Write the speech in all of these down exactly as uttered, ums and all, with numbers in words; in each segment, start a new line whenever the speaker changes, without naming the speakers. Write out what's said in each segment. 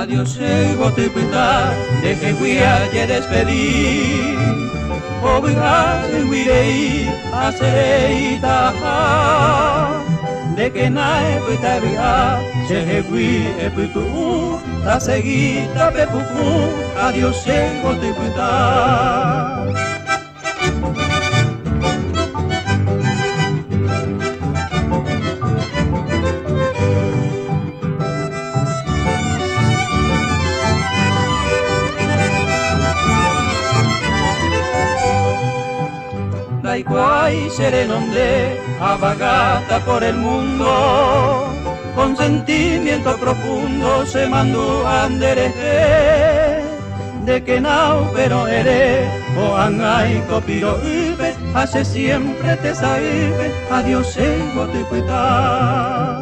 Adiós, ego te pita, de que voy a despedir. Obrigado, irei a sereita, de que nae puta via, se hewi e putu, ta seguita pepuku, adiós, ego te pita. Guay serenonde, avagata por el mundo, con sentimiento profundo se mandó a andereje, de que no pero eres, o angai copiro ube, hace siempre te saibe, adiós ego te cuita.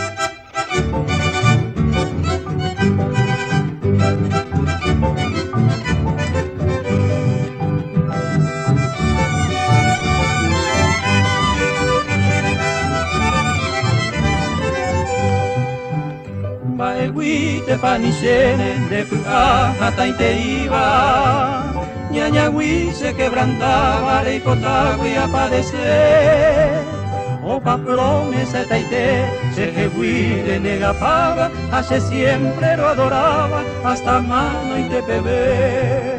Te panicene de hasta interiva, ñañagüí se quebrantaba, le cotagüí aparecer. O pa promesa taite, se jegüí de nega paga, hace siempre lo adoraba, hasta mano y te bebé.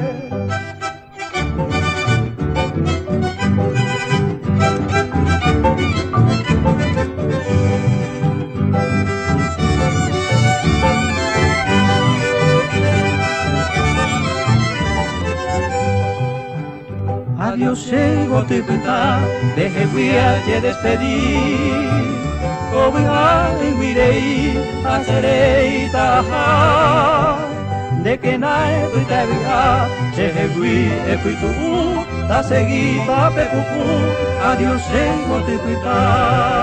Adiós, ego te pita, deje guía te despedir. Obrigado, irei a sereita, de que nae puta via, se hegui e putu, ta seguita pepupu, adiós, ego te pita.